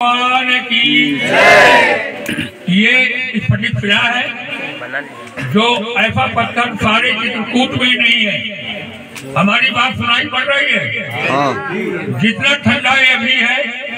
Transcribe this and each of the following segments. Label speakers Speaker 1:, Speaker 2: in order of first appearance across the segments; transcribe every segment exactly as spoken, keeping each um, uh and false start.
Speaker 1: भगवान की ये स्फटिक शिला है जो ऐसा पत्थर सारे चित्रकूट में नहीं है। हमारी बात सुनाई पड़ रही है। जितना ठंडा ये अभी है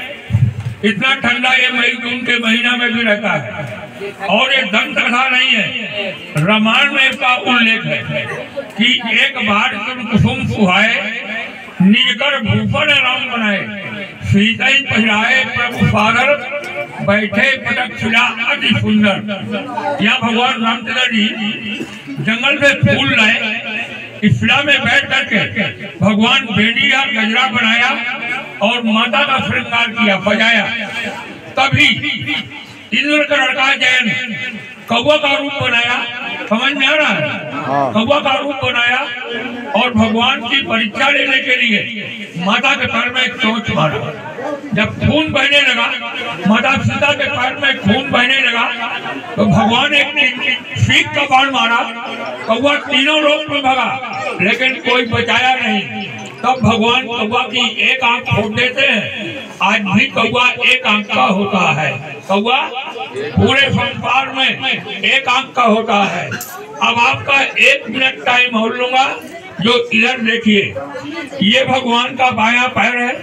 Speaker 1: इतना ठंडा ये मई जून के महीना में भी रहता है। और ये दंत कथा नहीं है, रामायण में इसका उल्लेख है कि एक बार तुम कुसुम सुहाए निजकर भूषण राम बनाए, सीता ही पहराए प्रभु सागर बैठे पटक शिला अति सुंदर। यहाँ भगवान रामचंद्र जी जंगल से फूल लाए, इस शिला में बैठ करके भगवान बेड़ी या गजरा बनाया और माता का श्रृंगार किया, बजाया। तभी इंद्र का लड़का जैन कौवा का रूप बनाया, समझ में आ रहा है? कौवा का रूप बनाया और भगवान की परीक्षा लेने के लिए माता के पैर में एक चोंच मारा। जब खून बहने लगा, माता सीता के पैर में खून बहने लगा, तो भगवान एक सीख का बाण मारा, कौवा तीनों लोक में भगा, लेकिन कोई बचाया नहीं। तब भगवान कौवा की एक आंख फोड़ देते हैं। आज भी कौवा एक आंख का होता है, कौवा पूरे संसार में एक आंख का होता है। अब आपका एक मिनट टाइम हो लूंगा, जो इधर देखिए, ये भगवान का बायां पैर है,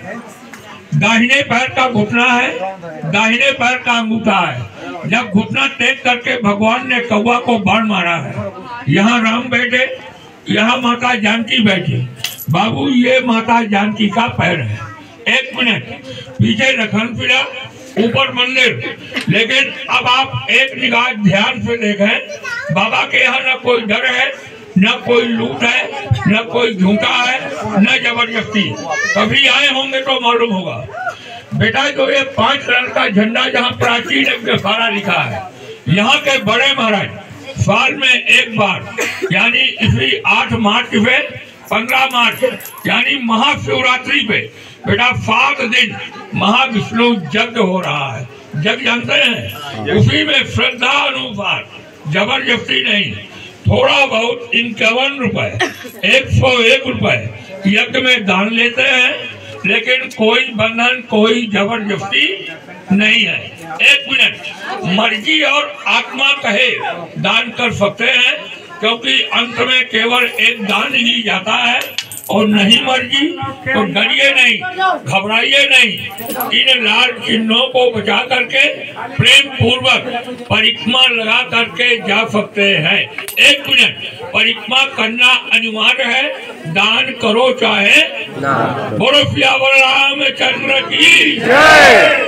Speaker 1: दाहिने पैर का घुटना है, दाहिने पैर का अंगूठा है। जब घुटना टेक करके भगवान ने कौवा को बाण मारा है, यहाँ राम बैठे, यहाँ माता जानकी बैठी। बाबू ये माता जानकी का पैर है। एक मिनट पीछे लखन शिला, ऊपर मंदिर। लेकिन अब आप एक निगाह ध्यान से देखें, बाबा के यहाँ न कोई डर है, न कोई लूट है, न कोई झूठा है, न जबरदस्ती। कभी आए होंगे तो मालूम होगा। बेटा जो ये पांच रंग का झंडा जहाँ प्राचीन अग्रसारा लिखा है, यहाँ के बड़े महाराज साल में एक बार यानी इसी आठ मार्च पे पंद्रह मार्च यानी महाशिवरात्रि पे बेटा सात दिन महाविष्णु यज्ञ हो रहा है। यज्ञ जानते हैं, उसी में श्रद्धा अनुसार, जबरदस्ती नहीं, थोड़ा बहुत इक्यावन रुपए एक सौ एक रुपए यज्ञ में दान लेते हैं, लेकिन कोई बंधन कोई जबरदस्ती नहीं है। एक मिनट मर्जी और आत्मा कहे दान कर सकते हैं, क्योंकि अंत में केवल एक दान ही जाता है। और नहीं मर्जी तो डरिए नहीं, घबराइए नहीं। इन लाल चिन्हों को बचा करके प्रेम पूर्वक परिक्रमा लगा करके जा सकते हैं। एक मिनट परिक्रमा करना अनिवार्य है, दान करो चाहे। बोलो सियावर रामचंद्र की जय।